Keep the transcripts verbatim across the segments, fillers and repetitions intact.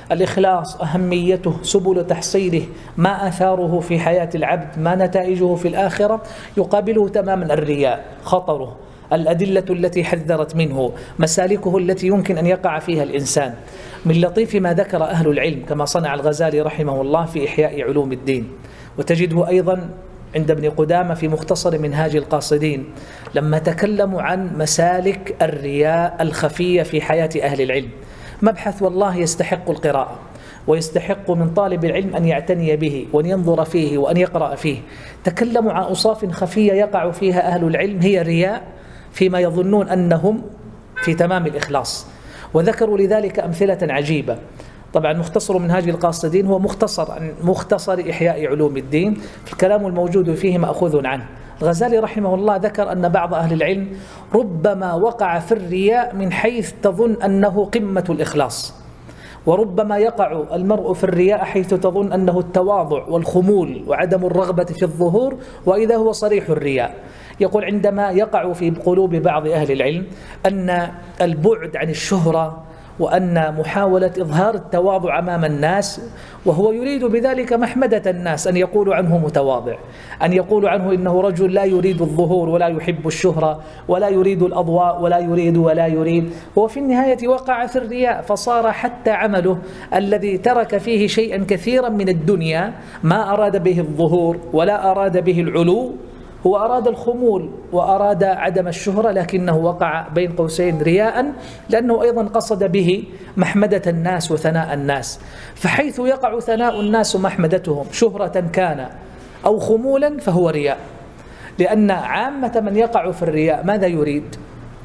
الإخلاص، أهميته، سبل تحصيله، ما آثاره في حياة العبد، ما نتائجه في الآخرة، يقابله تماما الرياء، خطره، الأدلة التي حذرت منه، مسالكه التي يمكن أن يقع فيها الإنسان. من لطيف ما ذكر أهل العلم كما صنع الغزالي رحمه الله في إحياء علوم الدين، وتجده أيضا عند ابن قدامة في مختصر منهاج القاصدين، لما تكلموا عن مسالك الرياء الخفية في حياة أهل العلم، مبحث والله يستحق القراءة، ويستحق من طالب العلم أن يعتني به وأن ينظر فيه وأن يقرأ فيه. تكلموا عن أوصاف خفية يقع فيها أهل العلم هي رياء فيما يظنون أنهم في تمام الإخلاص، وذكروا لذلك أمثلة عجيبة. طبعا مختصر منهاج القاصدين هو مختصر مختصر إحياء علوم الدين، الكلام الموجود فيه مأخوذ عنه. الغزالي رحمه الله ذكر أن بعض أهل العلم ربما وقع في الرياء من حيث تظن أنه قمة الإخلاص، وربما يقع المرء في الرياء حيث تظن أنه التواضع والخمول وعدم الرغبة في الظهور، وإذا هو صريح الرياء. يقول عندما يقع في قلوب بعض أهل العلم أن البعد عن الشهرة وأن محاولة إظهار التواضع أمام الناس، وهو يريد بذلك محمدة الناس، أن يقولوا عنه متواضع، أن يقولوا عنه إنه رجل لا يريد الظهور ولا يحب الشهرة ولا يريد الأضواء ولا يريد ولا يريد، هو في النهاية وقع في الرياء، فصار حتى عمله الذي ترك فيه شيئا كثيرا من الدنيا ما أراد به الظهور ولا أراد به العلو، هو أراد الخمول وأراد عدم الشهرة، لكنه وقع بين قوسين رياء، لأنه أيضا قصد به محمدة الناس وثناء الناس. فحيث يقع ثناء الناس ومحمدتهم شهرة كان أو خمولا فهو رياء، لأن عامة من يقع في الرياء ماذا يريد؟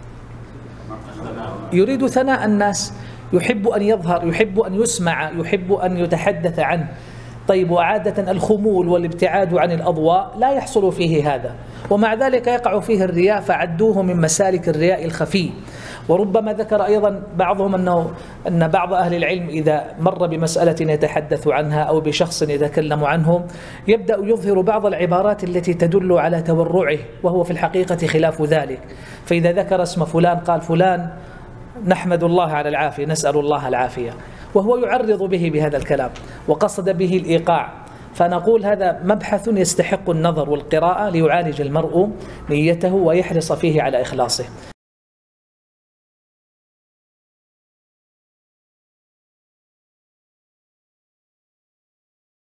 يريد ثناء الناس، يحب أن يظهر، يحب أن يسمع، يحب أن يتحدث عنه. طيب، وعادة الخمول والابتعاد عن الأضواء لا يحصل فيه هذا، ومع ذلك يقع فيه الرياء، فعدوه من مسالك الرياء الخفي. وربما ذكر أيضا بعضهم أنه أن بعض أهل العلم إذا مر بمسألة يتحدث عنها أو بشخص يتكلم عنه يبدأ يظهر بعض العبارات التي تدل على تورعه، وهو في الحقيقة خلاف ذلك. فإذا ذكر اسم فلان قال فلان نحمد الله على العافية، نسأل الله العافية، وهو يعرض به بهذا الكلام وقصد به الإيقاع. فنقول هذا مبحث يستحق النظر والقراءة ليعالج المرء نيته ويحرص فيه على إخلاصه.